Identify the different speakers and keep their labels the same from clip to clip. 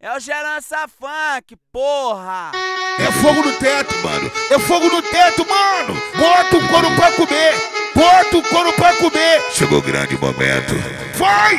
Speaker 1: É o Gerança Funk, porra!
Speaker 2: É fogo no teto, mano. É fogo no teto, mano. Bota o couro pra comer. Bota o couro pra comer. Chegou o grande momento. Vai!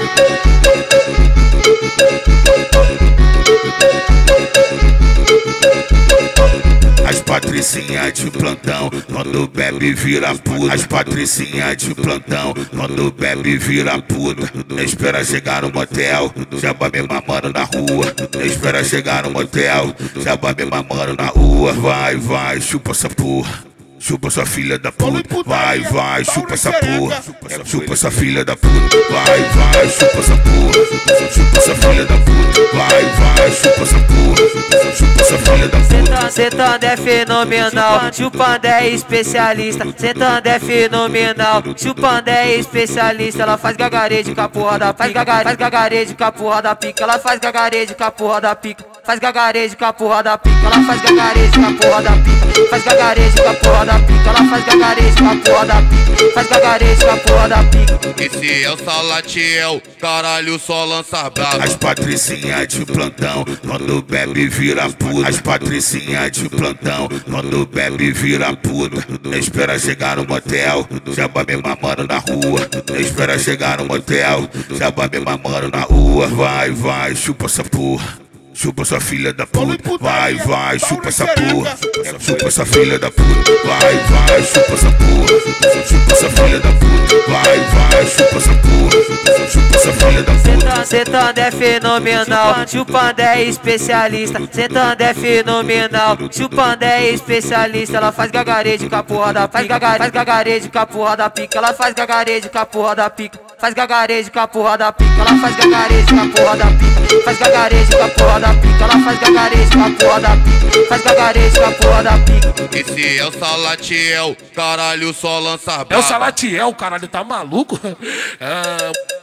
Speaker 2: As patricinhas de plantão, quando bebe vira puta. As patricinhas de plantão, quando bebe vira puta. Não espera chegar no motel, já vai me mamando na rua. Não espera chegar no motel, já vai me mamando na rua. Vai, vai, chupa essa porra. Chupa sua filha da puta, vai, vai, chupa essa porra. Chupa sua filha da puta, vai, vai, chupa essa porra. Chupa sua filha da puta, vai, vai, chupa essa porra. Chupa sua filha da puta.
Speaker 3: Sentando é fenomenal, chupando é especialista. Sentando é fenomenal, chupando é especialista. Ela faz gagarejo com a porra da pica, faz gagarejo com a porra da pica. Ela faz gagarejo com a porra da pica, faz gagarejo com a porra da pica. Ela faz gagarejo com a porra da pica, faz gagarejo com a porra da pica. Ela faz gagarejo com a porra da pica, faz gagarejo com a porra da pica.
Speaker 4: Esse é o Salatiel, caralho, só lança brava.
Speaker 2: As patricinhas de plantão, quando bebe vira puta. As patricinhas de plantão, quando bebe vira puta. Não espera chegar no motel, já vai me mamando na rua. Não espera chegar no motel, já vai me mamando na rua. Vai, vai, chupa essa porra. Chupa sua filha da puta, vai, vai, chupa essa porra. Chupa essa filha da puta, vai, vai, chupa essa porra. Chupa essa filha da puta, vai, vai, chupa essa porra. Chupa essa filha da puta.
Speaker 3: Sentando é fenomenal, chupando é especialista. Sentando é fenomenal, chupando é especialista. Ela faz gagarejo com a porra da pica, faz gagarejo com a porra da pica. Ela faz gagarejo com a porra da pica, faz gagarejo com a porra da pica. Ela faz gagarejo com a porra da pica, faz gagarejo com a porra da pica. Ela faz gagarejo com a porra da pica, faz gagarejo com a porra da pica.
Speaker 4: Esse é o Salatiel, caralho, só lança brava.
Speaker 5: É o Salatiel, caralho, tá maluco?